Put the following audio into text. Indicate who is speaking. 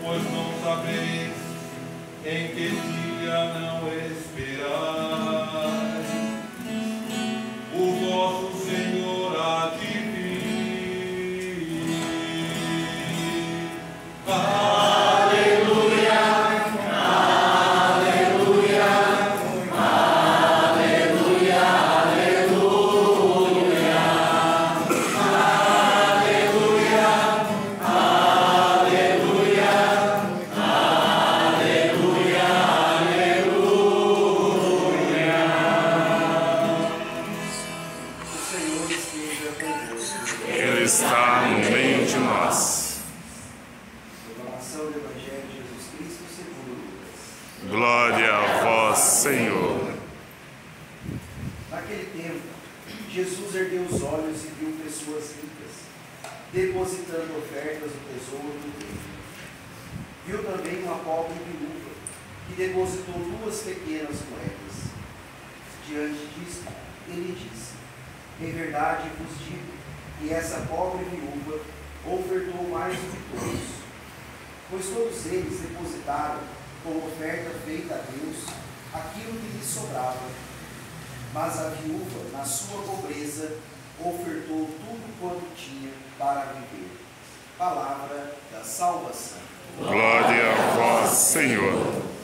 Speaker 1: pois não sabeis em que dia não esperais. O vosso Senhor há de vir. Aleluia, aleluia, aleluia, aleluia, aleluia, aleluia, aleluia, aleluia.
Speaker 2: O Senhor esteja convosco.
Speaker 3: Ele está no meio de nós.
Speaker 2: Proclamação do Evangelho de Jesus Cristo segundo Lucas.
Speaker 3: Glória a vós, Senhor.
Speaker 2: Naquele tempo, Jesus ergueu os olhos e viu pessoas ricas, depositando ofertas no tesouro do templo. Viu também uma pobre viúva, que depositou 2 pequenas moedas. Diante disto, ele disse: em verdade vos digo que essa pobre viúva ofertou mais do que todos, pois todos eles depositaram como oferta feita a Deus aquilo que lhes sobrava. Mas a viúva, na sua pobreza, ofertou tudo quanto tinha para viver. Palavra da salvação.
Speaker 3: Glória a vós, Senhor.